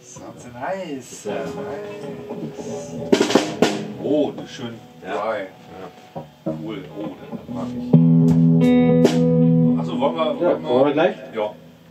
Sounds nice. Nice. Oh, schön. Ja. Ja. Cool. Oh, das mag ich. Achso, wollen wir gleich? Ja.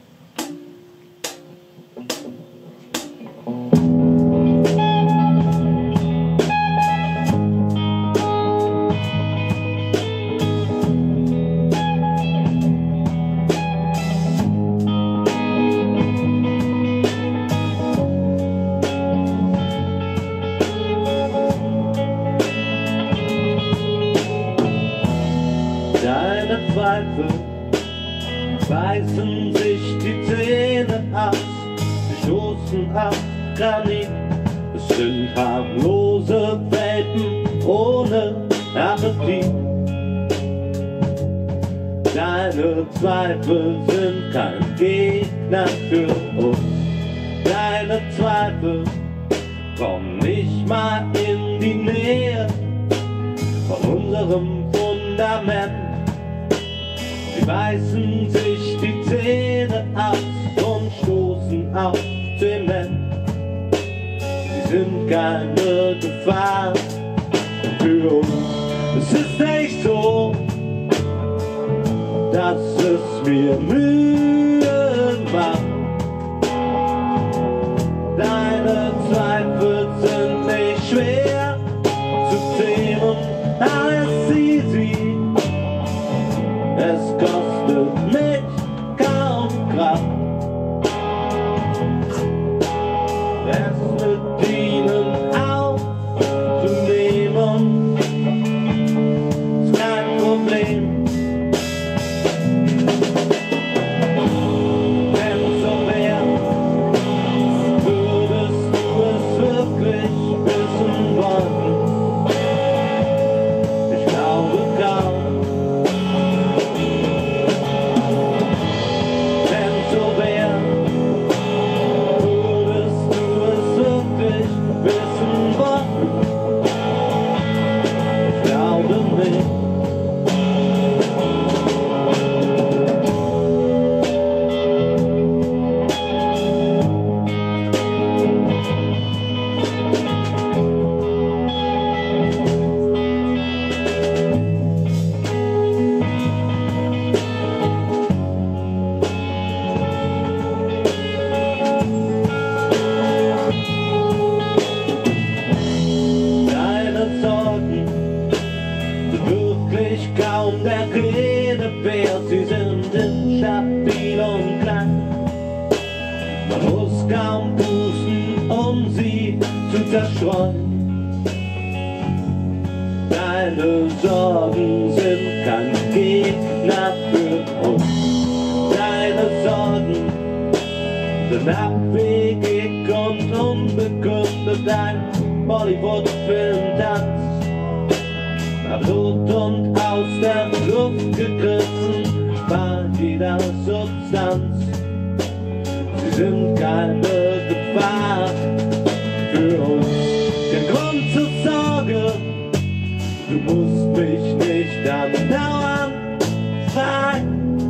Deine Zweifel beißen sich die Zähne aus, sie stoßen auf Granit. Es sind harmlose Welpen ohne Appetit. Deine Zweifel sind kein Gegner für uns. Deine Zweifel kommen nicht mal in die Nähe von unserem Fundament. Sie beißen sich die Zähne aus und stoßen auf Zement. Sie sind keine Gefahr für uns. Es ist nicht so, dass es mir Mühe macht. Deine Zweifel sind nicht schwer zu zähmen, alles easy. Es kostet mich kaum Kraft, es mit ihnen aufzunehmen. Ist kein Problem. Wenn so wär, würdest du es wirklich wissen wollen. Ich glaube kaum. Wenn so wär, würdest du es wirklich wissen wollen. Ich glaube nicht. Deine Sorgen sind wirklich kaum der Rede wert. Sie sind instabil und klein. Man muss kaum pusten, um sie zu zerstreuen. Deine Sorgen sind kein Gegner für uns. Deine Sorgen sind abwegig und unbegründet. Ein Bollywood-Film-Tanz, absurd und aus der Luft gegriffen, bei jeder Substanz. Sie sind keine Gefahr für uns. Kein Grund zur Sorge, du musst mich nicht andauernd fragen,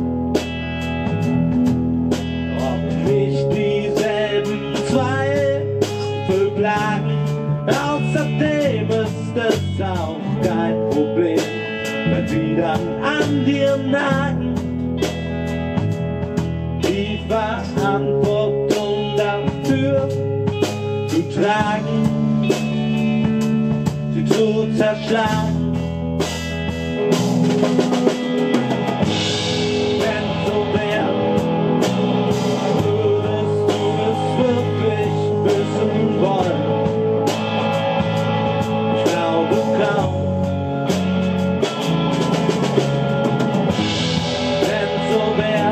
ob mich dieselben Zweifel plagen. Außerdem ist es auch kein Problem, wenn sie dann an dir nagen. Die Verantwortung dafür zu tragen, sie zu zerschlagen. Wenn so wär, würdest du es wirklich wissen wollen. Ich glaube kaum. Wenn so wär,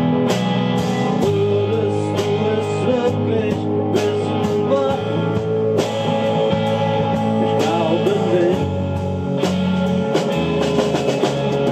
würdest du es wirklich wissen wollen. Ich glaube nicht.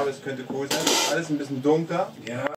aber es könnte cool sein. Alles ein bisschen dunkler. Ja.